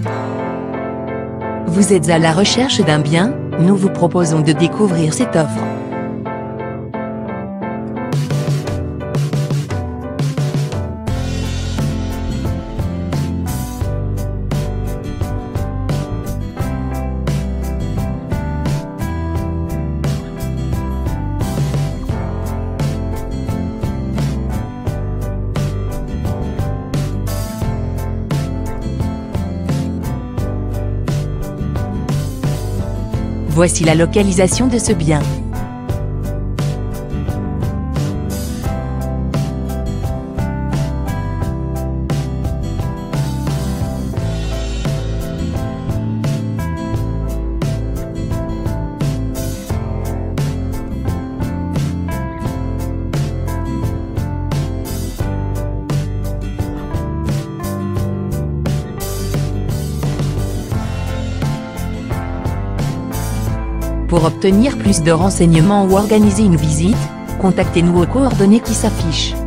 Vous êtes à la recherche d'un bien? Nous vous proposons de découvrir cette offre. Voici la localisation de ce bien. Pour obtenir plus de renseignements ou organiser une visite, contactez-nous aux coordonnées qui s'affichent.